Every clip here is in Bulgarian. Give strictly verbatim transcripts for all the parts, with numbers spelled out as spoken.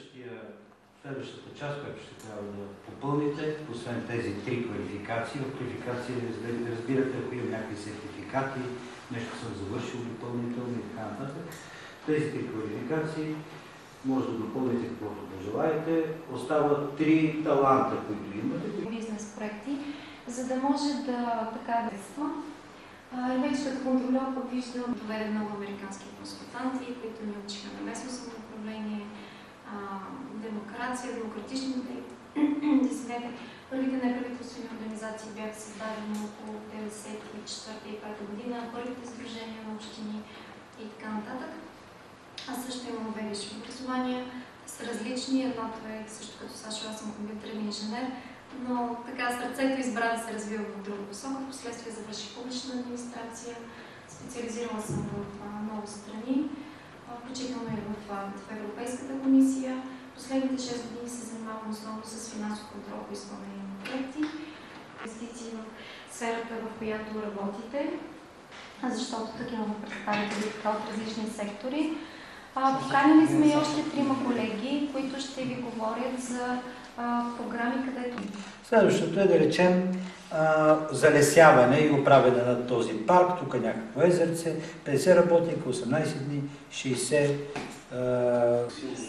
Следващата част, която ще трябва да попълните, освен тези три квалификации, в квалификации разбирате, ако има някакви сертификати, нещо съм завършил допълнително и така нататък. Тези три квалификации може да допълните каквото пожелаете. Остават три таланта, които имате. Бизнес проекти, за да може да така да действа. И вече като контролер пък виждам, доведе много американски консултанти, които ни учиха на местно самоуправление, демокрация, демократични десетилетия. Първите неправителствени организации бяха създадени около деветдесет и четвърта и пета година, първите сдружения на общини и така нататък. Аз също имам две висши образования, са различни. Едното е също като Сашо, аз съм компютърен инженер, но така сърцето избра да се развива в друга посока. Впоследствие завърших публична администрация, специализирала съм в много страни, включително и в, в Европейската комисия. Последните шест години се занимавам основно с финансов контрол по изпълнение на проекти, инвестиции в сферата, в която работите, защото тук имаме представители от различни сектори. Поканили сме и още трима колеги, които ще ви говорят за а, програми, където... Следващото е да речем а, залесяване и управяне на този парк. Тук е някакво езерце, петдесет работника, осемнадесет дни, шейсет... А...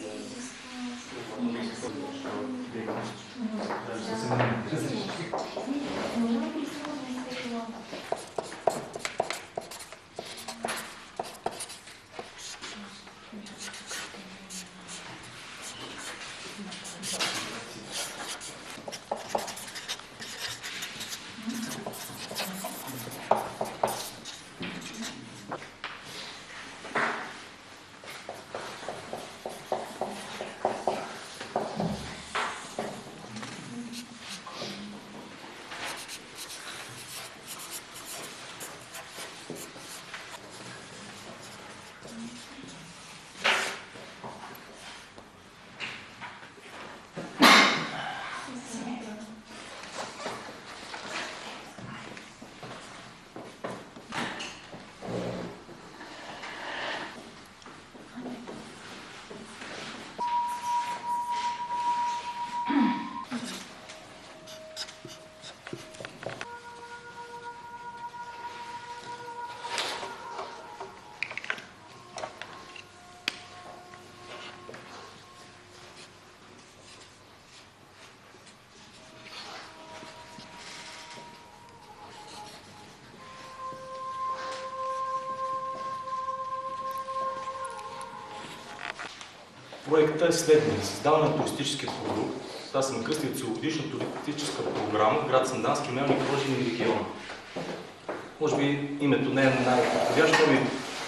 Проектът е следния. Създаване на туристически продукт. Аз съм кръстил целогодишна туристическа програма в град Сандански, Мелник, Кожин и региона. Може би името не е най-подходящо, но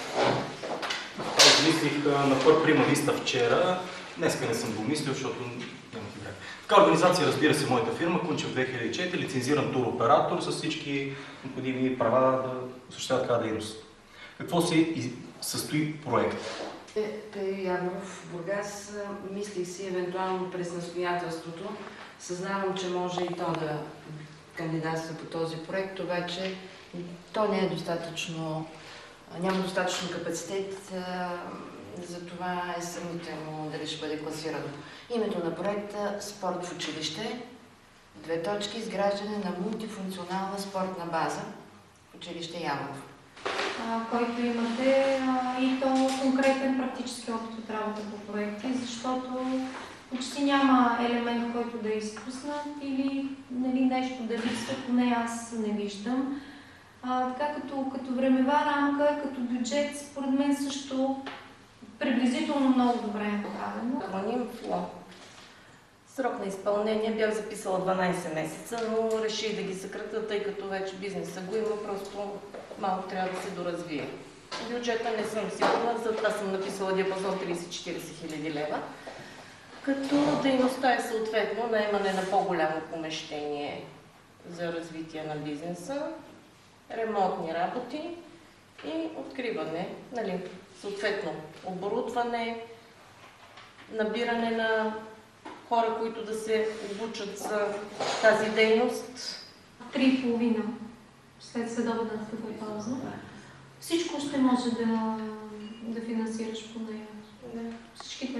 аз мислих на първ прима листа вчера. Днеска не съм го мислил, защото нямах и време. Така организация, разбира се, моята фирма, Кунчев две хиляди и четири, лицензиран туроператор с всички необходими права да осъществява такава дейност. Какво се състои проект? Пей Явров, Бургас, мислих си евентуално през настоятелството. Съзнавам, че може и то да кандидатства по този проект, обаче то не е достатъчно, няма достатъчно капацитет, за това е съмнително дали ще бъде класирано. Името на проекта Спорт в училище, две точки, изграждане на мултифункционална спортна база в училище Явров. Който имате а, и то конкретен практически опит от работа по проекти, защото почти няма елемент, който да е изпуснат или нали, нещо да липсва, поне аз не виждам. А, така като, като времева рамка, като бюджет, според мен също приблизително много добре е направено. Романим ФЛО. Срок на изпълнение бях записала дванадесет месеца, но реших да ги съкратя, тъй като вече бизнеса го има, просто малко трябва да се доразвие. Бюджета не съм сигурна, затова съм написала диапазон тридесет до четиридесет хиляди лева, като дейността е съответно наемане на по-голямо помещение за развитие на бизнеса, ремонтни работи и откриване, нали, съответно оборудване, набиране на хора, които да се обучат за тази дейност. Три и половина след следобедната пауза. Всичко ще може да, да финансираш по нея. Да. Всичките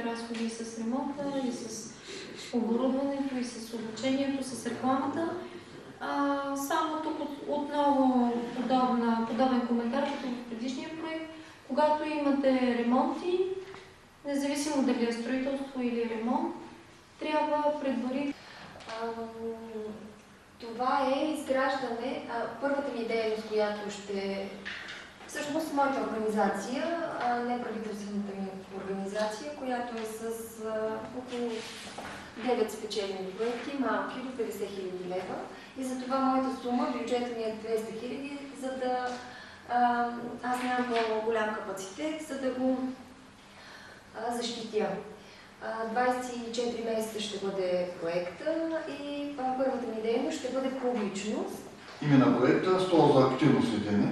разходи и с ремонта, и с оборудването, и с обучението, с рекламата. А, само тук от, отново подобна, подобен коментар, като в предишния проект. Когато имате ремонти, независимо дали е строителство или ремонт, трябва предварително. Това е изграждане. А, първата ми дейност, която ще... Всъщност моята организация, а, неправителствената ми организация, която е с а, около девет спечелени проекти, малки до петдесет хиляди лева. И затова моята сума, бюджета ми е двеста хиляди, за да... А, аз нямам по-голям капацитет, за да го а, защитя. двадесет и четири месеца ще бъде проекта и първата ми дейност ще бъде публичност. Име на проекта стол за активно следене.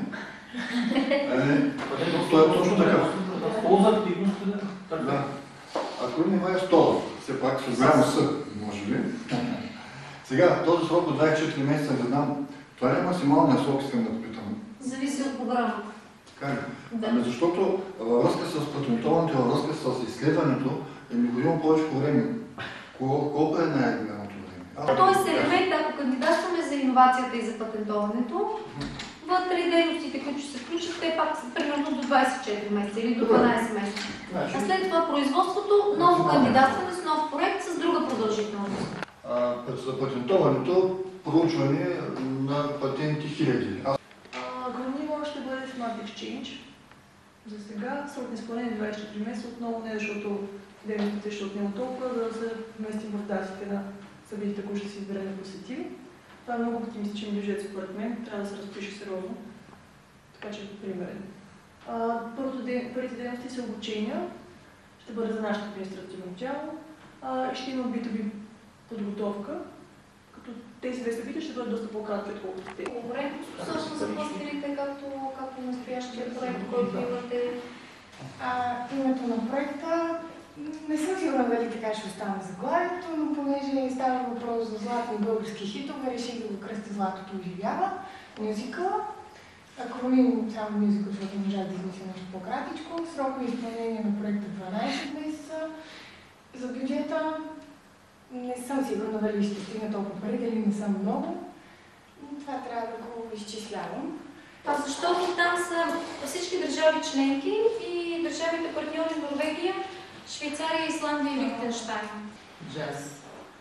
Това е точно така. Стол за активно следене? Да. Ако не е стола, все пак с голямо съ, може би. Сега, този срок от двадесет и четири месеца, не знам, това ли е максималният срок, искам да попитам? Зависи от програмата. Така ли? Да. Ами защото във връзка с патентоването, във връзка с изследването е необходимо повече време. Колко е най-голямото време? Тоест елемент, ако кандидатстваме за иновацията и за патентоването, вътре дейностите, които ще се включат, те пак са примерно до двадесет и четири месеца или до дванадесет месеца. А след това производството, ново кандидатстване с нов проект с друга продължителност. За патентоването, проучване на патенти хиляди. Главно ниво ще бъде Smart Exchange. За сега срок на изпълнение двадесет и четири месеца, отново не защото дейностите ще отнема толкова, да се вместим в датите на събитията, които ще си изберем да посетим. Това е много оптимистичен бюджет, според мен, трябва да се разпише сериозно. Така че е примерен. Първите дейности са обучения, ще бъде за нашето административно тяло и ще има би ту би подготовка, като тези две събития ще бъдат доста по-кратки, отколкото те. Конкурентоспособност за кластерите, както, както настоящия проект, който имате. А, името на проекта не съм сигурна дали така ще остане заглавието, но понеже става въпрос за златни български хитове, реших да го кръстя Златото оживява, мюзикъла. Акроним само мюзикъл, защото не можах да измисля нещо по-кратичко. Срок на изпълнение на проекта дванадесет месеца. За бюджета не съм сигурна дали ще стигна толкова пари, дали не съм много. Това трябва да го изчислявам. А защото там са всички държави членки и държавите партньори Норвегия, Швейцария, Исландия и Лихтенщайн. Джаз.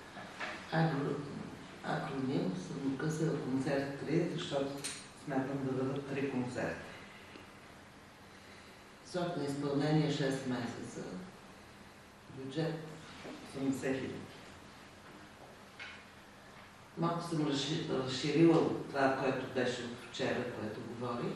Акроним съм късала концерт три, защото смятам да дадат три концерта. Срок на изпълнение шест месеца. Бюджет осемдесет хиляди. Малко съм разширила това, което беше вчера, което говорих.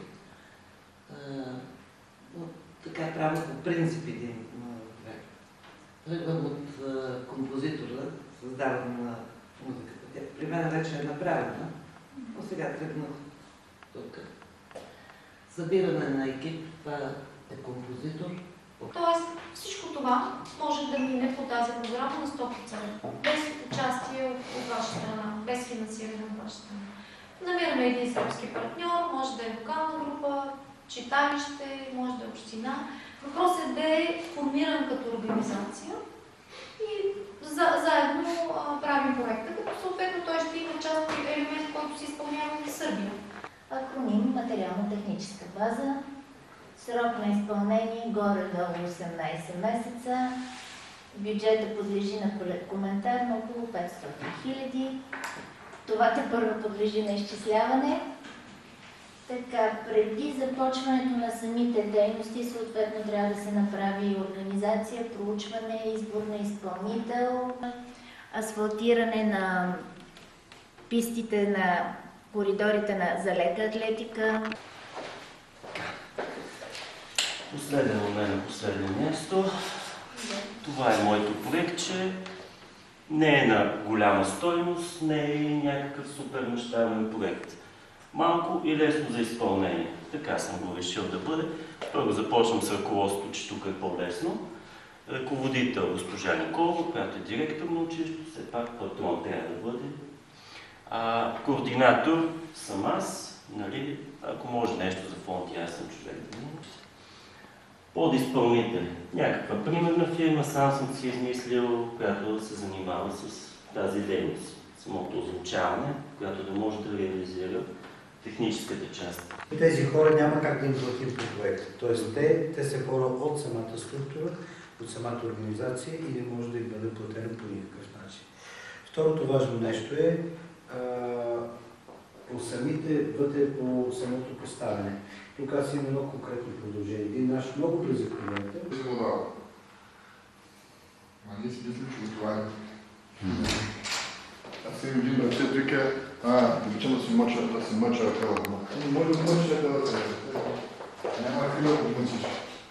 Но така трябва по принцип един проект. Тръгвам от композитора, създаване на музиката. Тя при мен вече е направена, но сега тръгнах тук. Събиране на екип, това е композитор. Тоест всичко това може да мине по тази програма на сто процента, без участие от ваша страна, без финансиране от ваша страна. Намираме един сръбски партньор, може да е вокална група, читалище, може да е община. Въпросът е да е формиран като организация и за, заедно а, правим проекта, като съответно той ще има част от елемент, който се изпълнява в Сърбия. Акроним материално-техническа база. Срок на изпълнение горе-долу осемнадесет месеца. Бюджетът подлежи на коментар на около петстотин хиляди. Това тепърва подлежи на изчисляване. Така, преди започването на самите дейности, съответно трябва да се направи организация, проучване, избор на изпълнител, асфалтиране на пистите на коридорите на, за лека атлетика. Последен момент на последно място. Това е моето проектче. Не е на голяма стойност, не е някакъв супер мащабен проект. Малко и лесно за изпълнение. Така съм го решил да бъде. Първо започвам с ръководството, че тук е по-лесно. Ръководител госпожа Николова, която е директор на училището, все пак патрон трябва да бъде. А, координатор съм аз, нали, ако може нещо за фонд, аз съм човек да научи. Подизпълнители. Някаква примерна фирма, сам съм си измислил, която се занимава с тази дейност. Самото озвучаване, която да може да реализира техническата част. Тези хора няма как да им платим по проекта. Тоест те, те са хора от самата структура, от самата организация и не може да им бъде платено по никакъв начин. Второто важно нещо е а, по самите, вътре по самото поставяне. Тук аз имам много конкретно продължение. Един наш много близък приятел. Ма ние си мислим, че това е. Аз си един ръце вика, а, обичам да си мъча, да си мъча ръкава. Не може да мъчиш ръкава. Няма крива да мъчиш.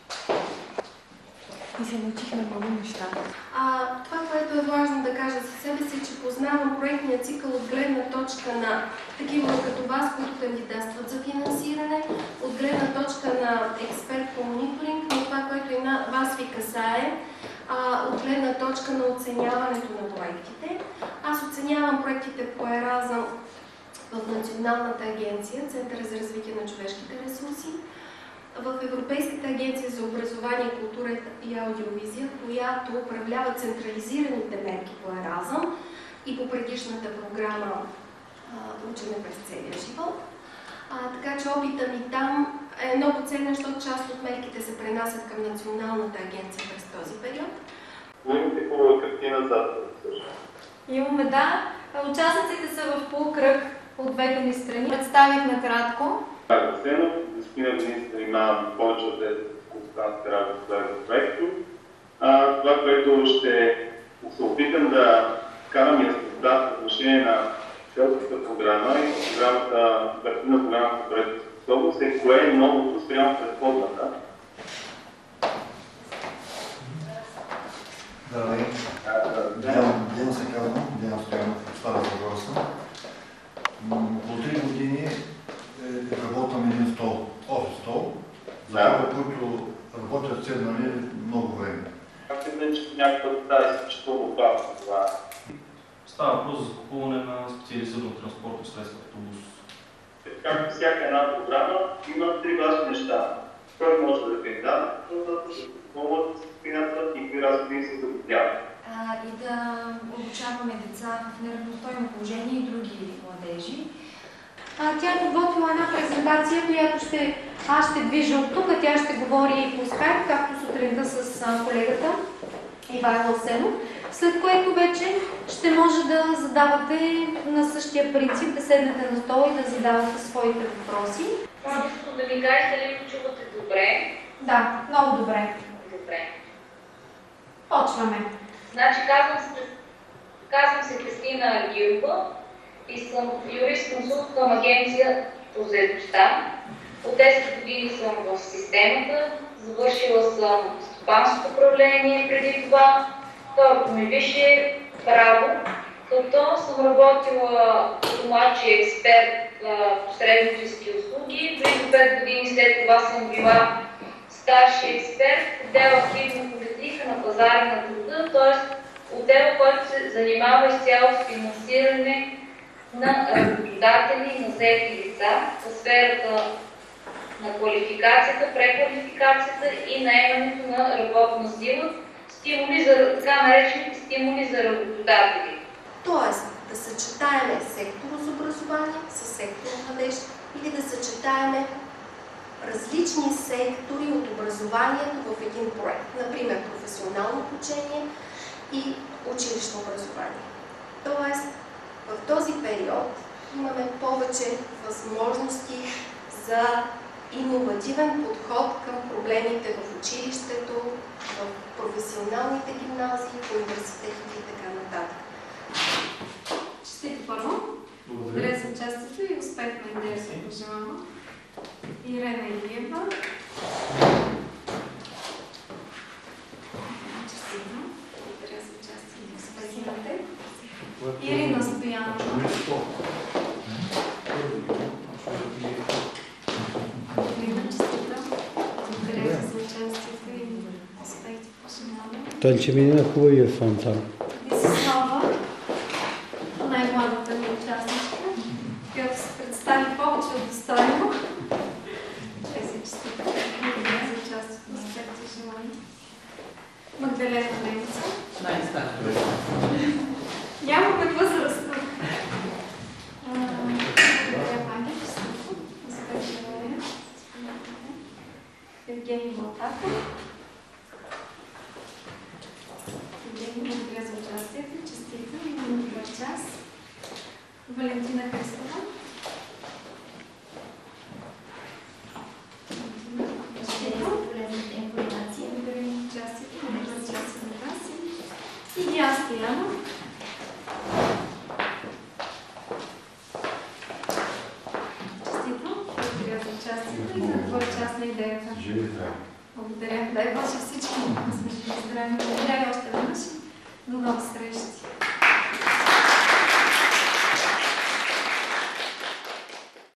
И се научихме много неща. А, това, което е важно да кажа за себе си, че познавам проектния цикъл от гледна точка на такива като вас, които кандидатстват за финансиране, от гледна точка на експерт по мониторинг, но това, което и на вас ви касае, а, от гледна точка на оценяването на проектите. Аз оценявам проектите по Еразъм в Националната агенция, Центъра за развитие на човешките ресурси, в Европейската агенция за образование, култура и аудиовизия, която управлява централизираните мерки по Еразъм и по предишната програма Учене през целия живот. А, така че опита ми там е много ценен, защото част от мерките се пренасят към Националната агенция през този период. Имате хубава картина зад също. Имаме, да. Участниците са в полукръг от двете ни страни. Представих накратко. Арсенов, десетина години се занимавам повече от десет консултантска работа в проекто. Това, което ще се опитам да вкарам яснота в отношение на селската програма и програмата, оперативна програма за проектоспособност е кое е новото спрямо предходната. Здравей. Диана се казвам, Диана Стоянов, стара въпроса. Около три години работам един стол, офис стол, за хора, които работят седнали много време. Как се знае, че някаква тази изключително опасно това? Става въпрос за закупуване на специализирано транспортно средство, автобус. Както всяка една програма, има три важни неща. Кой може да кандидат, какво може да се финансират и кои разходи се закупяват. И да обучаваме деца в неравностойно положение и други младежи. А, тя е подготвила една презентация, която ще, аз ще движа от тук. Тя ще говори по скайп, както сутринта с а, колегата Ивайло Сенов, след което вече ще може да задавате на същия принцип, да седнете на стола и да задавате своите въпроси. Просто да ми кажете ли го чувате добре? Да, много добре. Добре. Почваме. Значи казвам се, казвам се Кристина Гилба и съм юрист-консулт към агенция по заедостта. От десет години съм в системата, завършила съм стопанско управление преди това. Второто ми висше право, като съм работила като младши експерт в посреднически услуги. Близо пет години след това съм била старши експерт в отдел активна политика на пазара на труда, т.е. отдел, който се занимава изцяло с финансиране на работодатели, на заети лица в сферата на квалификацията, преквалификацията и наемането на работна сила, стимули за, така наречените стимули за работодатели. Тоест да съчетаеме сектор за образование с сектор младеж или да съчетаеме различни сектори от образованието в един проект. Например, професионално обучение и училищно образование. Тоест, в този период имаме повече възможности за иновативен подход към проблемите в училището, в професионалните гимназии, в университетите и така нататък. Честито първо! Благодаря за участието и успех на идеята, пожелавам. Ирена Илиева. Честито. Благодаря за участието и успех на те. Ирина Стоянова. Ирина, честито. Благодаря за участието и успех, пожелавам. Тонче ми на хубавия фон там. Десислава, най-младата ми участничка, която се представи повече от достойно. Благодаря за участието. Нямаме възраст. Благодаря, Ваня. Заповядайте. Евгений Балтаков. Евгений, благодаря за участието. Честита. Имаме добър час. Валентина Христова. Благодаря за полезната информация. Благодаря за участието. Благодаря за участието на вас. И Диан Стоянов. Честито. Благодаря за участието и за твоя част на идеята. Живи здрави. Благодаря. Дай Боже всички да сме живи здрави. Благодаря и още веднъж. До нови срещи.